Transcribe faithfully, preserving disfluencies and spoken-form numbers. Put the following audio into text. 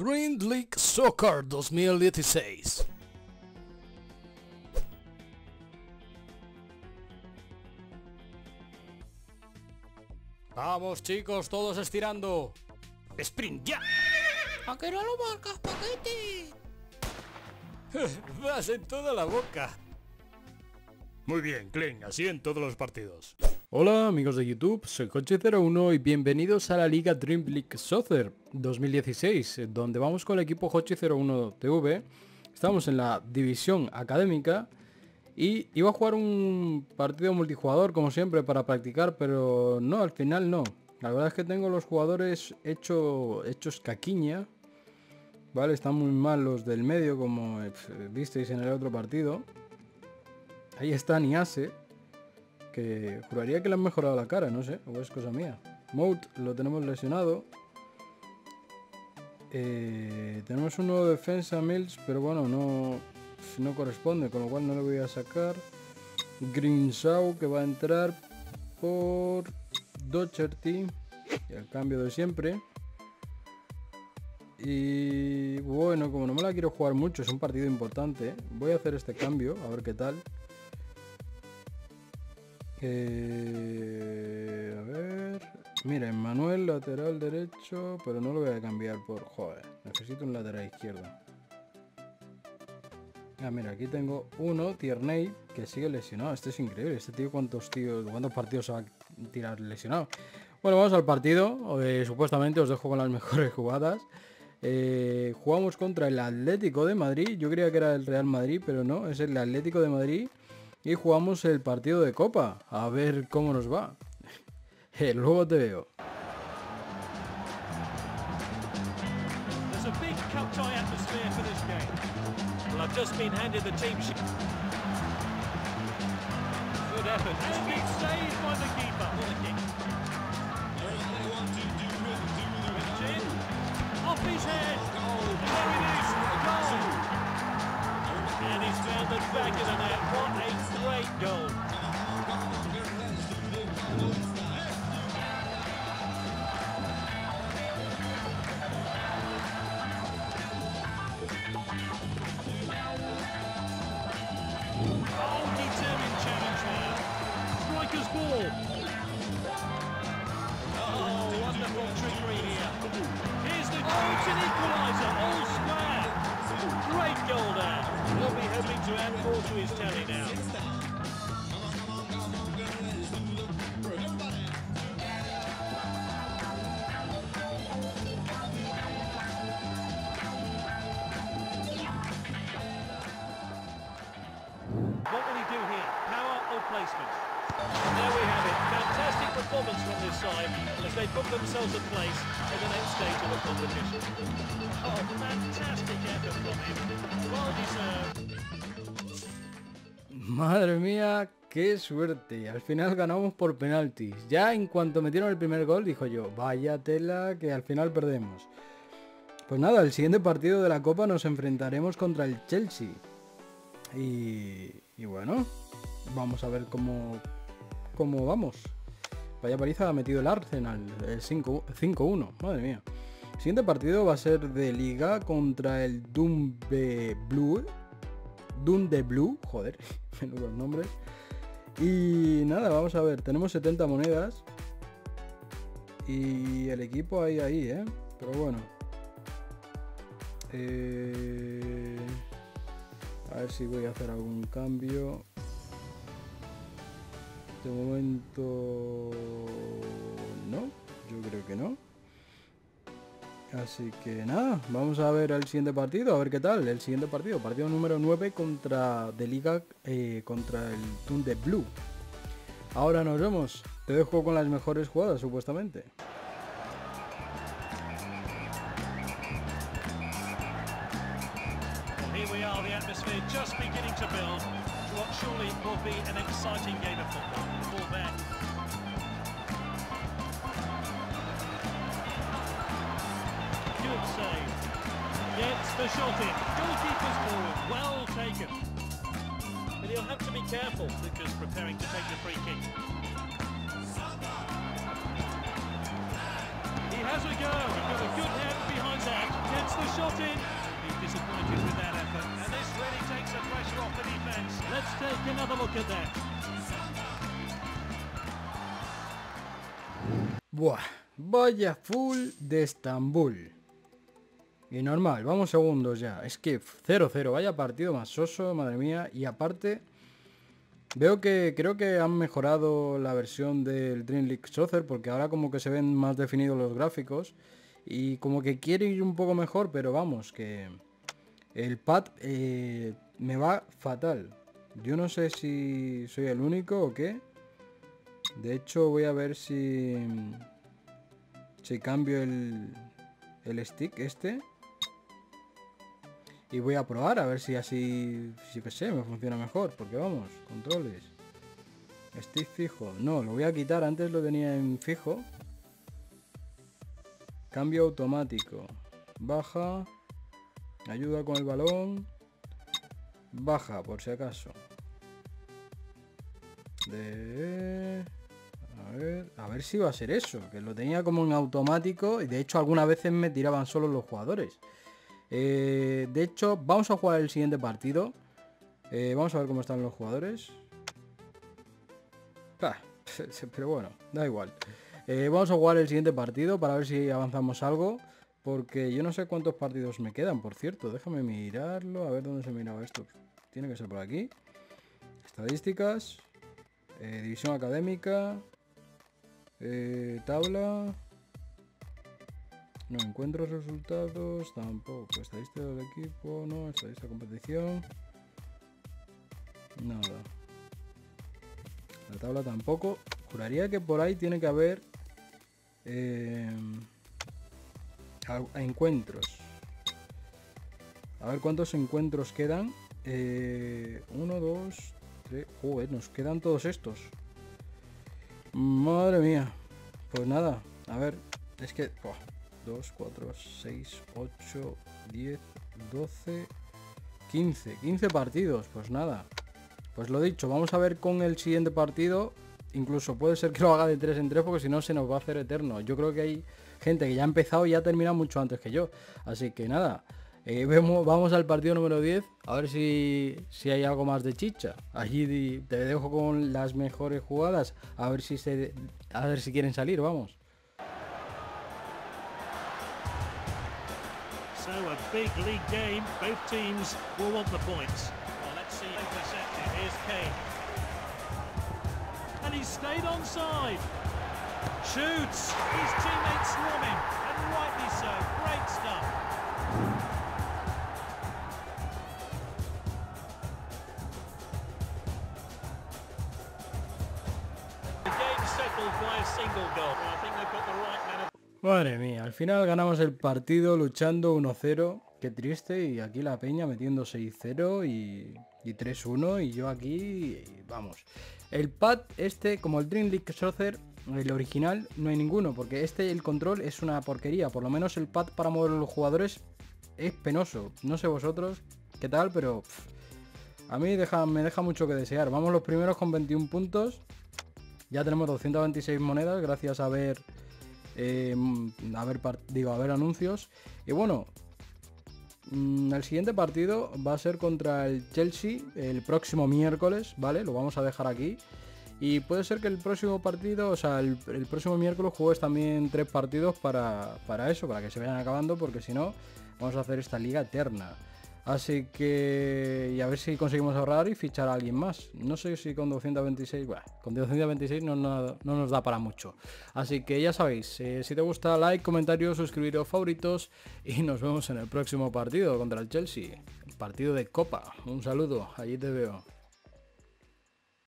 Dream League Soccer dos mil dieciséis. Vamos chicos, todos estirando. ¡Sprint ya! ¿A que no lo marcas, paquete? Vas en toda la boca. Muy bien, Clean, así en todos los partidos. Hola amigos de YouTube, soy Coche cero uno y bienvenidos a la Liga Dream League Soccer dos mil dieciséis, donde vamos con el equipo Hochi cero uno T V. Estamos en la división académica y iba a jugar un partido multijugador como siempre para practicar, pero no, al final no. La verdad es que tengo los jugadores hecho, hechos caquiña. Vale, están muy mal los del medio, como visteis en el otro partido. Ahí está Niase, que juraría que le han mejorado la cara, no sé, o es cosa mía. Mout lo tenemos lesionado. Eh, tenemos un nuevo defensa, Mills, pero bueno, no, no corresponde, con lo cual no le voy a sacar. Greenshaw, que va a entrar por Docherty, el cambio de siempre. Y bueno, como no me la quiero jugar mucho, es un partido importante, voy a hacer este cambio, a ver qué tal. Eh, a ver, mira, Manuel lateral derecho, pero no lo voy a cambiar por, joder, necesito un lateral izquierdo. Ah, mira, aquí tengo uno, Tierney, que sigue lesionado. Este es increíble, este tío cuántos tíos, cuántos partidos se va a tirar lesionado. Bueno, vamos al partido, eh, supuestamente os dejo con las mejores jugadas. Eh, jugamos contra el Atlético de Madrid, yo creía que era el Real Madrid, pero no, es el Atlético de Madrid. Y jugamos el partido de Copa, a ver cómo nos va. eh, luego te veo. And he's found the back of the net. What a great goal. Oh, determined challenge there. Striker's ball. Oh, wonderful trickery here. Here's the goal. It's an equaliser. All square. Great goal there. He'll be hoping to add more to his tally now. What will he do here? Power or placement? There we have it. Fantastic performance from this side as they put themselves in place in the next stage of the competition. Oh, fantastic effort from him. Well deserved. Madre mía, qué suerte. Al final ganamos por penaltis. Ya en cuanto metieron el primer gol, dijo yo, vaya tela que al final perdemos. Pues nada, el siguiente partido de la Copa nos enfrentaremos contra el Chelsea. Y, y bueno, vamos a ver cómo, cómo vamos. Vaya paliza ha metido el Arsenal, el cinco uno, madre mía. El siguiente partido va a ser de Liga contra el Dumbe Blue. Dunde Blue, joder, menudos nombres. Y nada, vamos a ver, tenemos setenta monedas. Y el equipo ahí, ahí, eh. Pero bueno. Eh... A ver si voy a hacer algún cambio. De momento... no, yo creo que no. Así que nada, vamos a ver el siguiente partido, a ver qué tal. El siguiente partido, partido número nueve contra de Liga eh, contra el Tunde Blue. Ahora nos vemos. Te dejo con las mejores jugadas, supuestamente. Here we are, the atmosphere just beginning to build to what surely will be an exciting game of football. Ball there. Good save. Gets the shot in. Goalkeeper's ball. Well taken. But he'll have to be careful because preparing to take the free kick. He has a go. He's got a good head behind that. Gets the shot in. He's disappointed with that effort. And this really takes the pressure off the defence. Let's take another look at that. Buah, vaya full de Estambul. Y normal, vamos segundos ya. Es que cero cero, vaya partido más soso, madre mía. Y aparte, veo que creo que han mejorado la versión del Dream League Soccer, porque ahora como que se ven más definidos los gráficos. Y como que quiere ir un poco mejor, pero vamos, que el pad eh, me va fatal. Yo no sé si soy el único o qué. De hecho voy a ver si si cambio el, el stick este. Y voy a probar a ver si así, si que sé, me funciona mejor. Porque vamos, controles. Stick fijo. No, lo voy a quitar. Antes lo tenía en fijo. Cambio automático. Baja. Ayuda con el balón. Baja, por si acaso. De... A ver, a ver si va a ser eso. Que lo tenía como en automático. Y de hecho algunas veces me tiraban solo los jugadores. Eh, de hecho, vamos a jugar el siguiente partido. Eh, vamos a ver cómo están los jugadores. Ah, pero bueno, da igual. Eh, vamos a jugar el siguiente partido para ver si avanzamos algo. Porque yo no sé cuántos partidos me quedan, por cierto. Déjame mirarlo, a ver dónde se miraba esto. Tiene que ser por aquí. Estadísticas. Eh, división académica. Eh, tabla. No encuentro resultados. Tampoco. Estadística del equipo. No. Estadística de competición. Nada. La tabla tampoco. Juraría que por ahí tiene que haber eh, a, a encuentros. A ver cuántos encuentros quedan. Eh, uno, dos, tres. Joder, nos quedan todos estos. Madre mía. Pues nada. A ver. Es que... Oh, dos, cuatro, seis, ocho, diez, doce, quince. quince partidos. Pues nada. Pues lo dicho. Vamos a ver con el siguiente partido. Incluso puede ser que lo haga de tres en tres porque si no se nos va a hacer eterno. Yo creo que hay gente que ya ha empezado y ya ha terminado mucho antes que yo. Así que nada. Eh, vemos, vamos al partido número diez. A ver si, si hay algo más de chicha. Allí te dejo con las mejores jugadas. A ver si se, a ver si quieren salir, vamos. So a big league game. Both teams will want the points. Well, let's see who intercepted. Here's Kane. And he's stayed onside. Shoots. His teammates swarm him. And rightly so. Great stuff. Madre mía, al final ganamos el partido luchando uno cero. Qué triste. Y aquí la peña metiendo seis cero y, y tres uno. Y yo aquí, vamos. El pad este, como el Dream League Soccer, el original, no hay ninguno. Porque este, el control es una porquería. Por lo menos el pad para mover los jugadores es penoso. No sé vosotros qué tal, pero pff, a mí deja, me deja mucho que desear. Vamos los primeros con veintiún puntos. Ya tenemos doscientas veintiséis monedas gracias a ver, eh, a ver, digo, a ver anuncios. Y bueno, mmm, el siguiente partido va a ser contra el Chelsea el próximo miércoles, ¿vale? Lo vamos a dejar aquí. Y puede ser que el próximo partido, o sea, el, el próximo miércoles juegues también tres partidos para, para eso, para que se vayan acabando, porque si no, vamos a hacer esta liga eterna. Así que... y a ver si conseguimos ahorrar y fichar a alguien más. No sé si con doscientas veintiséis... Bueno, con doscientas veintiséis no, no, no nos da para mucho. Así que ya sabéis, eh, si te gusta, like, comentario, suscribiros, favoritos. Y nos vemos en el próximo partido contra el Chelsea. El partido de Copa. Un saludo, allí te veo.